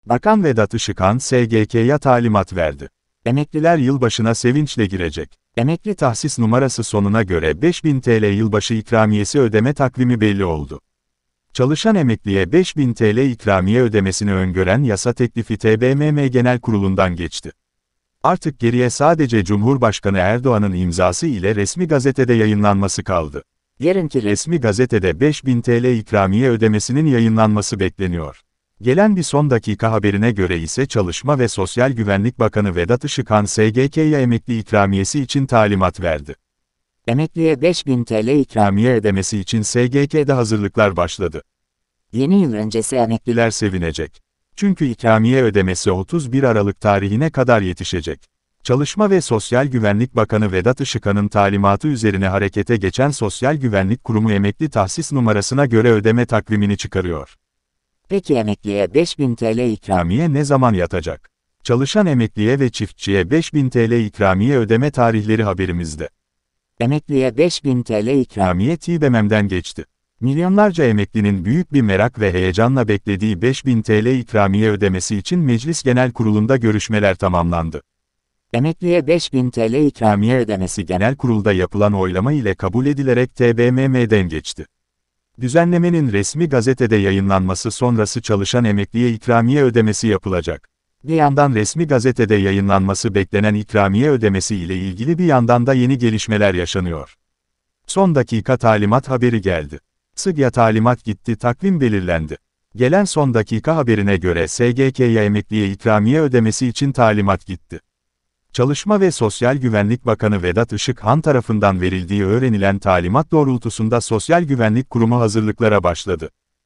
Bakan Vedat Işıkhan SGK'ya talimat verdi. Emekliler yılbaşına sevinçle girecek. Emekli tahsis numarası sonuna göre 5000 TL yılbaşı ikramiyesi ödeme takvimi belli oldu. Çalışan emekliye 5000 TL ikramiye ödemesini öngören yasa teklifi TBMM Genel Kurulu'ndan geçti. Artık geriye sadece Cumhurbaşkanı Erdoğan'ın imzası ile resmi gazetede yayınlanması kaldı. Yarınki resmi gazetede 5000 TL ikramiye ödemesinin yayınlanması bekleniyor. Gelen bir son dakika haberine göre ise Çalışma ve Sosyal Güvenlik Bakanı Vedat Işıkhan SGK'ya emekli ikramiyesi için talimat verdi. Emekliye 5000 TL ikramiye ödemesi için SGK'de hazırlıklar başladı. Yeni yıl öncesi Emekliler sevinecek. Çünkü ikramiye ödemesi 31 Aralık tarihine kadar yetişecek. Çalışma ve Sosyal Güvenlik Bakanı Vedat Işıkhan'ın talimatı üzerine harekete geçen Sosyal Güvenlik Kurumu emekli tahsis numarasına göre ödeme takvimini çıkarıyor. Peki emekliye 5000 TL İkramiye ne zaman yatacak? Çalışan emekliye ve çiftçiye 5000 TL ikramiye ödeme tarihleri haberimizde. Emekliye 5000 TL İkramiye TBMM'den geçti. Milyonlarca emeklinin büyük bir merak ve heyecanla beklediği 5000 TL ikramiye ödemesi için Meclis Genel Kurulu'nda görüşmeler tamamlandı. Emekliye 5000 TL İkramiye ödemesi Genel Kurul'da yapılan oylama ile kabul edilerek TBMM'den geçti. Düzenlemenin resmi gazetede yayınlanması sonrası çalışan emekliye ikramiye ödemesi yapılacak. Bir yandan resmi gazetede yayınlanması beklenen ikramiye ödemesi ile ilgili bir yandan da yeni gelişmeler yaşanıyor. Son dakika talimat haberi geldi. SGK'ya talimat gitti, takvim belirlendi. Gelen son dakika haberine göre SGK'ya emekliye ikramiye ödemesi için talimat gitti. Çalışma ve Sosyal Güvenlik Bakanı Vedat Işıkhan tarafından verildiği öğrenilen talimat doğrultusunda Sosyal Güvenlik Kurumu hazırlıklara başladı.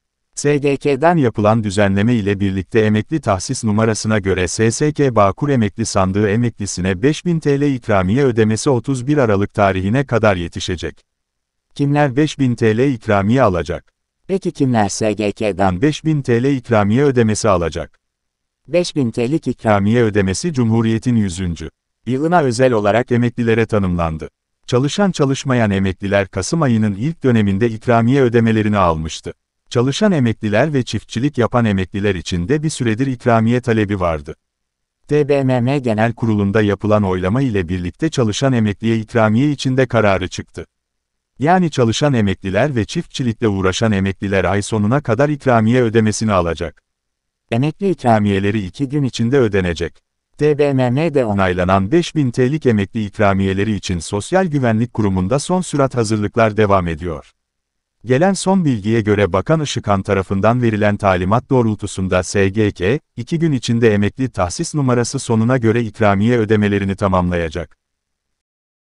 SGK'den yapılan düzenleme ile birlikte emekli tahsis numarasına göre SSK Bağkur Emekli Sandığı emeklisine 5000 TL ikramiye ödemesi 31 Aralık tarihine kadar yetişecek. Kimler 5000 TL ikramiye alacak? Peki kimler SGK'dan 5000 TL ikramiye ödemesi alacak? 5000 TL'lik İkramiye ödemesi Cumhuriyet'in 100. yılına özel olarak emeklilere tanımlandı. Çalışan çalışmayan emekliler Kasım ayının ilk döneminde ikramiye ödemelerini almıştı. Çalışan emekliler ve çiftçilik yapan emekliler için de bir süredir ikramiye talebi vardı. TBMM Genel Kurulu'nda yapılan oylama ile birlikte çalışan emekliye ikramiye için de kararı çıktı. Yani çalışan emekliler ve çiftçilikle uğraşan emekliler ay sonuna kadar ikramiye ödemesini alacak. Emekli ikramiyeleri 2 gün içinde ödenecek. TBMM'de onaylanan 5000 TL'lik emekli ikramiyeleri için Sosyal Güvenlik Kurumu'nda son sürat hazırlıklar devam ediyor. Gelen son bilgiye göre Bakan Işıkhan tarafından verilen talimat doğrultusunda SGK, 2 gün içinde emekli tahsis numarası sonuna göre ikramiye ödemelerini tamamlayacak.